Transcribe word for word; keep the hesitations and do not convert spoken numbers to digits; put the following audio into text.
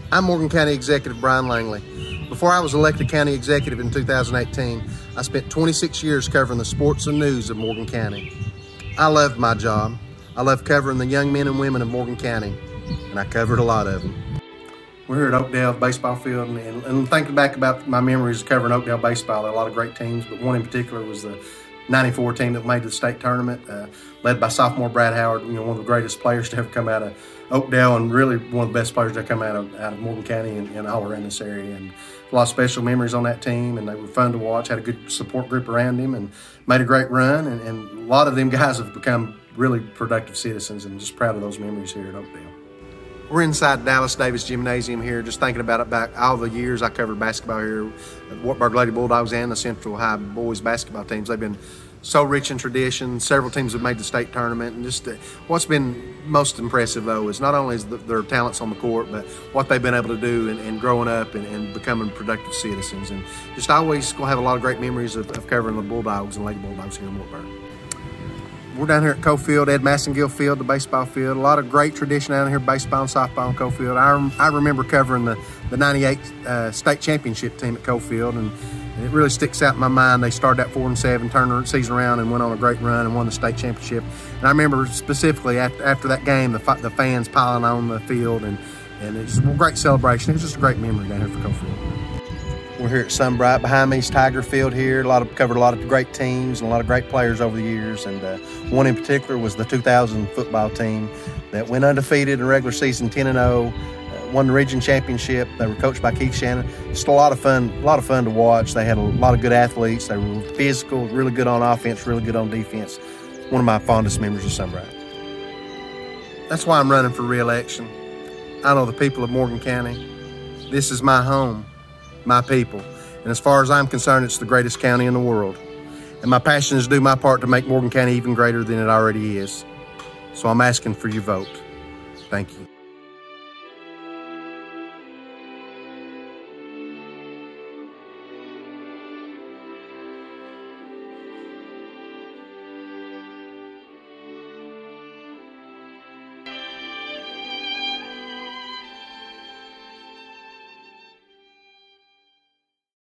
I'm Morgan County Executive Brian Langley. Before I was elected County Executive in two thousand eighteen, I spent twenty-six years covering the sports and news of Morgan County. I loved my job. I loved covering the young men and women of Morgan County, and I covered a lot of them. We're here at Oakdale baseball field, and, and, and thinking back about my memories of covering Oakdale baseball, there are a lot of great teams, but one in particular was the ninety-four team that made the state tournament, uh, led by sophomore Brad Howard, you know, one of the greatest players to ever come out of Oakdale, and really one of the best players to come out of, out of Morgan County and, and all around this area. And a lot of special memories on that team, and they were fun to watch, had a good support group around him, and made a great run. And, and a lot of them guys have become really productive citizens, and just proud of those memories here at Oakdale. We're inside Dallas Davis Gymnasium here, just thinking about it back all the years I covered basketball here at Wartburg Lady Bulldogs and the Central High boys basketball teams. They've been so rich in tradition. Several teams have made the state tournament, and just uh, what's been most impressive though is not only is the, their talents on the court, but what they've been able to do and, and growing up and, and becoming productive citizens. And just always gonna have a lot of great memories of, of covering the Bulldogs and Lady Bulldogs here in Wartburg. We're down here at Cofield, Ed Massengill Field, the baseball field. A lot of great tradition down here, baseball and softball in Cofield. I, I remember covering the, the ninety-eight uh, state championship team at Cofield, and, and it really sticks out in my mind. They started at four and seven, turned the season around and went on a great run and won the state championship. And I remember specifically after, after that game, the, the fans piling on the field, and, and it's a great celebration. It was just a great memory down here for Cofield. We're here at Sunbright. Behind me is Tiger Field here. A lot of covered a lot of great teams and a lot of great players over the years. And uh, one in particular was the two thousand football team that went undefeated in regular season, ten and oh, uh, won the region championship. They were coached by Keith Shannon. Just a lot of fun, a lot of fun to watch. They had a lot of good athletes. They were physical, really good on offense, really good on defense. One of my fondest memories of Sunbright. That's why I'm running for re-election. I know the people of Morgan County. This is my home. My people. And as far as I'm concerned, it's the greatest county in the world. And my passion is to do my part to make Morgan County even greater than it already is. So I'm asking for your vote. Thank you.